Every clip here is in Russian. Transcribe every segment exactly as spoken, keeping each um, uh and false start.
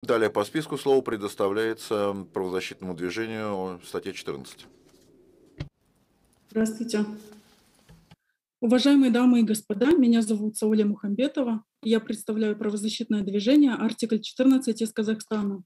Далее по списку слово предоставляется правозащитному движению, статья четырнадцать. Здравствуйте. Уважаемые дамы и господа, меня зовут Сауля Мухамбетова. Я представляю правозащитное движение «Артикль четырнадцать» из Казахстана.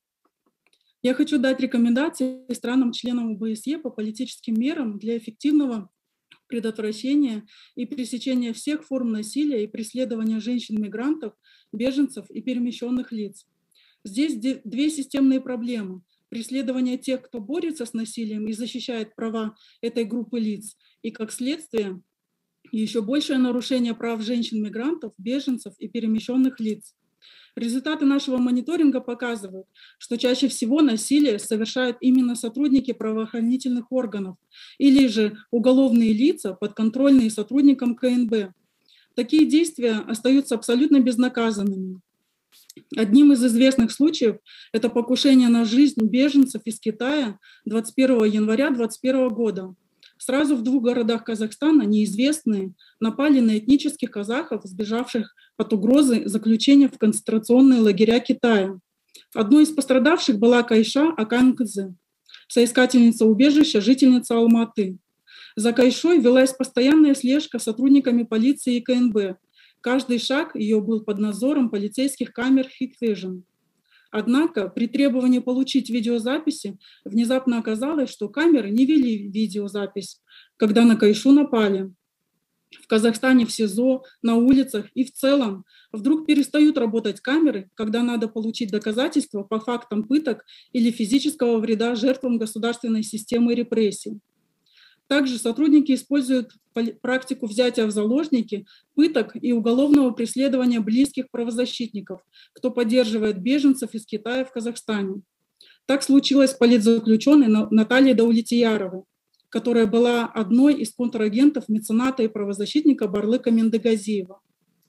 Я хочу дать рекомендации странам-членам о бэ эс е по политическим мерам для эффективного предотвращения и пресечения всех форм насилия и преследования женщин-мигрантов, беженцев и перемещенных лиц. Здесь две системные проблемы. Преследование тех, кто борется с насилием и защищает права этой группы лиц, и, как следствие, еще большее нарушение прав женщин-мигрантов, беженцев и перемещенных лиц. Результаты нашего мониторинга показывают, что чаще всего насилие совершают именно сотрудники правоохранительных органов или же уголовные лица, подконтрольные сотрудникам ка эн бэ. Такие действия остаются абсолютно безнаказанными. Одним из известных случаев это покушение на жизнь беженцев из Китая двадцать первого января две тысячи двадцать первого года. Сразу в двух городах Казахстана неизвестные напали на этнических казахов, сбежавших от угрозы заключения в концентрационные лагеря Китая. Одной из пострадавших была Кайша Аканкадзе, соискательница убежища, жительница Алматы. За Кайшой велась постоянная слежка сотрудниками полиции и ка эн бэ. Каждый шаг ее был под надзором полицейских камер Hikvision. Однако при требовании получить видеозаписи внезапно оказалось, что камеры не вели видеозапись, когда на Кайшу напали. В Казахстане в СИЗО, на улицах и в целом вдруг перестают работать камеры, когда надо получить доказательства по фактам пыток или физического вреда жертвам государственной системы репрессий. Также сотрудники используют практику взятия в заложники, пыток и уголовного преследования близких правозащитников, кто поддерживает беженцев из Китая в Казахстане. Так случилось с политзаключенной Натальей Даулетияровой, которая была одной из контрагентов мецената и правозащитника Барлыка Мендегазиева.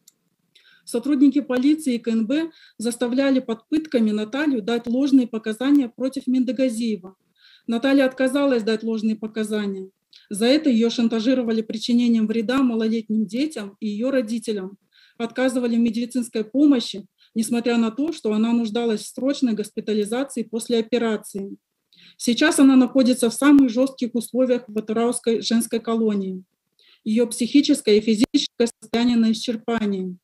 Сотрудники полиции и ка эн бэ заставляли под пытками Наталью дать ложные показания против Мендегазиева. Наталья отказалась дать ложные показания. За это ее шантажировали причинением вреда малолетним детям и ее родителям, отказывали в медицинской помощи, несмотря на то, что она нуждалась в срочной госпитализации после операции. Сейчас она находится в самых жестких условиях в Атырауской женской колонии. Ее психическое и физическое состояние на исчерпании.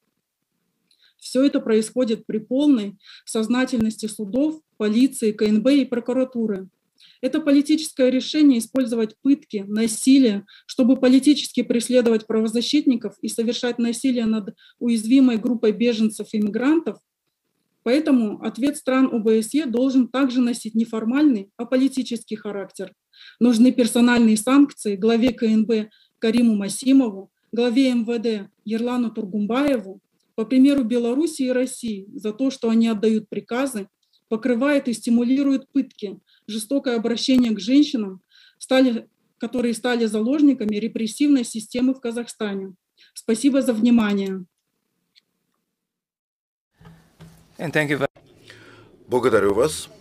Все это происходит при полной сознательности судов, полиции, ка эн бэ и прокуратуры. Это политическое решение использовать пытки, насилие, чтобы политически преследовать правозащитников и совершать насилие над уязвимой группой беженцев и мигрантов. Поэтому ответ стран о бэ эс е должен также носить не формальный, а политический характер. Нужны персональные санкции главе ка эн бэ Кариму Масимову, главе эм вэ дэ Ерлану Тургумбаеву, по примеру Беларуси и России, за то, что они отдают приказы, покрывают и стимулируют пытки, жестокое обращение к женщинам, стали, которые стали заложниками репрессивной системы в Казахстане. Спасибо за внимание. Благодарю вас.